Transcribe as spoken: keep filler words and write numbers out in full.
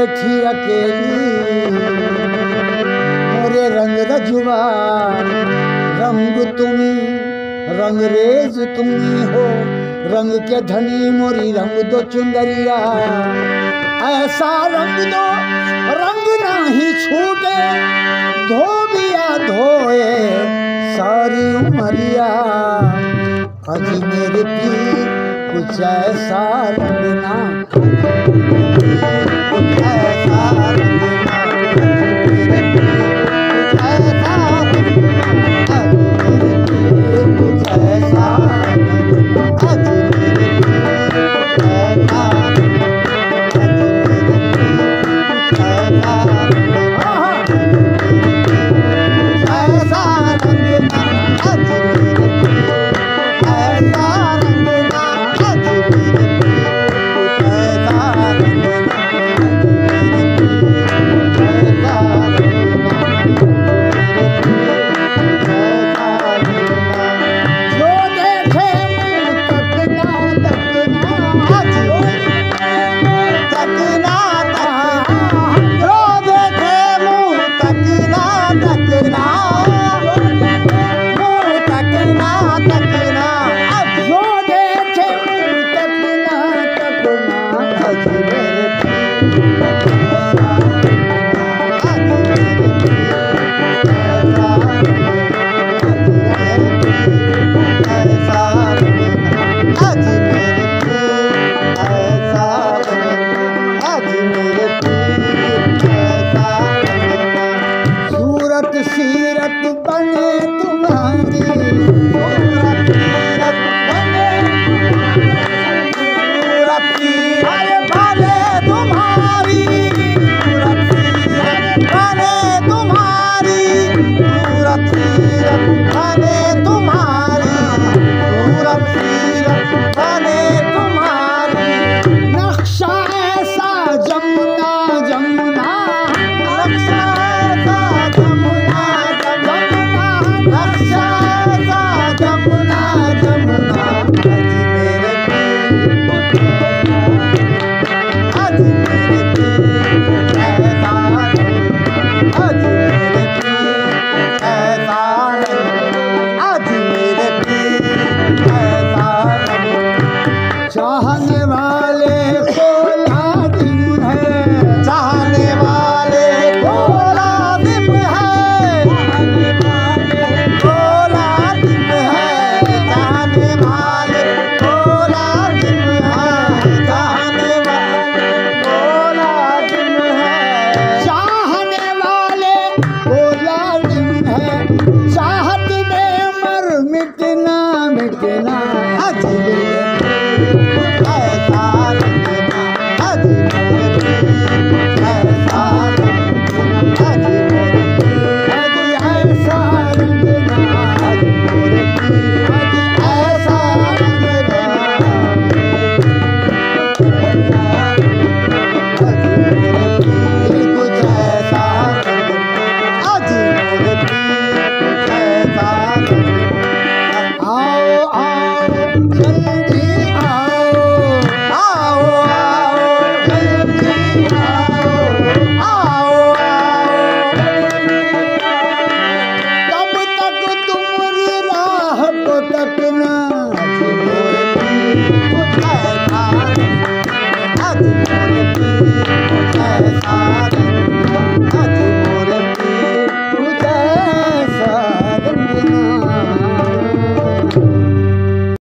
बैठी अकेली मोरे रंग रजुआ, रंग तुमी रंगरेज तुमी हो, रंग के धनी मोरी रंग दो चुंदरिया, ऐसा रंग दो रंग नहीं छूटे, धोबिया धोए सारी उमरिया। अजी मेरे पीर कुछ ऐसा रंगना, कुछ ऐसा रंगना, मेरे पीर कुछ ऐसा रंगना, कुछ ऐसा रंगना, अजी मेरे पीर कुछ ऐसा सीरत बने